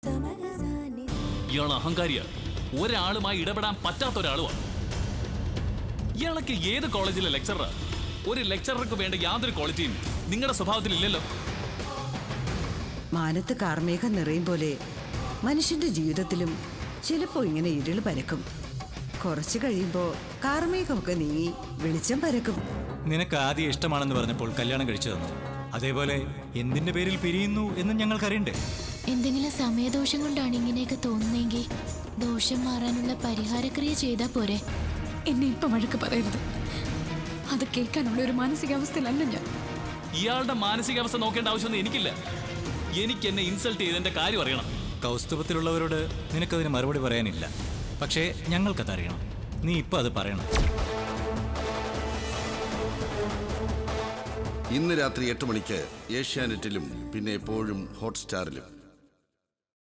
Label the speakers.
Speaker 1: ഇയാൾ അഹങ്കാരിയാ, ഒരാളുമായി ഇടപെടാൻ പറ്റാത്ത ഒരാളുമാണ്. ഇയാളൊക്കെ ഏത് കോളേജിലെ ലെക്ചററാ? ഒരു ലെക്ചറർക്ക് വേണ്ട യാതൊരു ക്വാളിറ്റിയും നിങ്ങളുടെ സ്വഭാവത്തിൽ ഇല്ലല്ലോ.
Speaker 2: മാനത്ത് കാർമേഘം നിറയും പോലെ മനുഷ്യന്റെ ജീവിതത്തിലും ചിലപ്പോ ഇങ്ങനെ ഇരുൾ പരക്കും. കുറച്ചു കഴിയുമ്പോ കാർമേഘമൊക്കെ നീങ്ങി വെളിച്ചം പരക്കും.
Speaker 3: നിനക്ക് ആദ്യം ഇഷ്ടമാണെന്ന് പറഞ്ഞപ്പോൾ കല്യാണം കഴിച്ചു തന്നു. അതേപോലെ എന്തിന്റെ പേരിൽ പിരിയുന്നു എന്ന് ഞങ്ങൾക്കറിയണ്ടേ?
Speaker 4: എന്തെങ്കിലും സമയദോഷം കൊണ്ടാണ് ഇങ്ങനെയൊക്കെ തോന്നുന്നെങ്കിൽ ദോഷം മാറാനുള്ള പരിഹാരക്രിയ ചെയ്താ പോരെ.
Speaker 5: എന്നെ ഇപ്പൊ വഴക്ക് പറയരുത്. അത് കേൾക്കാനുള്ള ഒരു മാനസികാവസ്ഥയിലല്ല ഞാൻ.
Speaker 1: ഇയാളുടെ മാനസികാവസ്ഥ നോക്കേണ്ട ആവശ്യമൊന്നും എനിക്കില്ല. എനിക്ക് എന്നെ ഇൻസൾട്ട് ചെയ്തതിന്റെ കാര്യം അറിയണം.
Speaker 3: കൗസ്തുഭത്തിലുള്ളവരോട് നിനക്കതിന് മറുപടി പറയാനില്ല. പക്ഷേ ഞങ്ങൾക്കതറിയണം. നീ ഇപ്പൊ അത് പറയണം.
Speaker 6: ഇന്ന് രാത്രി 8 മണിക്ക് ഏഷ്യാനെറ്റിലും പിന്നെ എപ്പോഴും ഹോട്ട്സ്റ്റാറിലും.